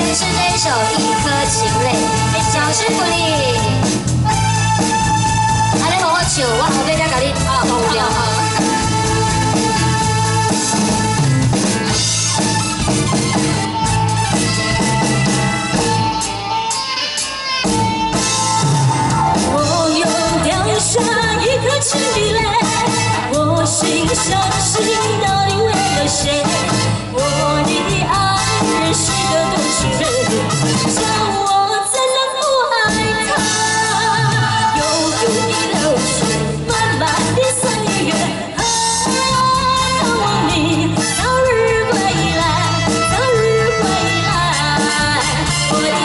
是这一首《一颗情泪》，掌声鼓励。安尼和我唱，我后面再甲你弄掉。 我又掉下一颗情泪，我心伤心到底为了谁？我的爱人是个多情人，叫我怎能不爱他？悠悠的流水，漫漫的岁月，盼望你早日归来，早日归来，我的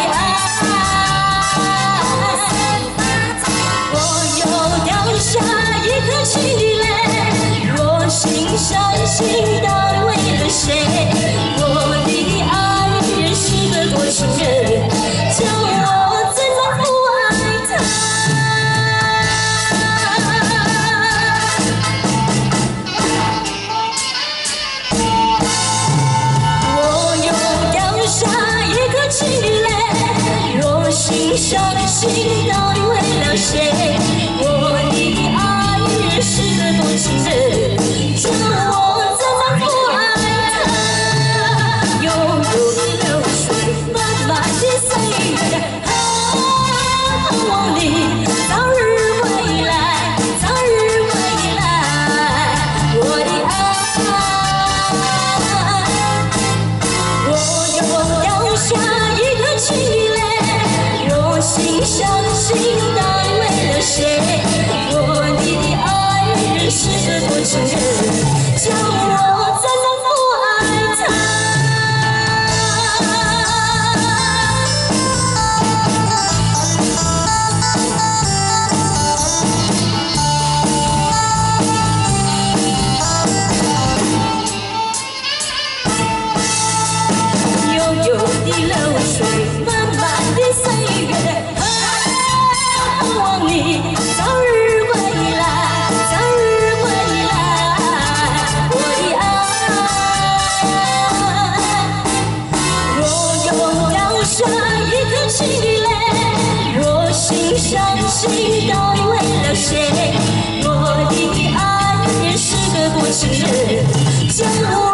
爱。我又掉下一颗情泪，我心伤心到底为了谁？我的爱人是个多情人，叫我怎能不爱他？我又掉下一颗情泪，我心伤心到底为了谁？我的爱人是个多情人，叫我怎能不爱他？悠悠的流水，漫漫的岁月，盼望你早日归来，早日归来，我的爱。我又掉下一颗情泪，我心伤心到底为了谁？我的爱人是个多情人，叫我怎能不爱他？悠悠的流水，漫漫的岁月，盼望你早日归来，早日归来，我的爱。我又掉下一颗情泪，我心伤心到底为了谁？我的爱人是个多情人，叫我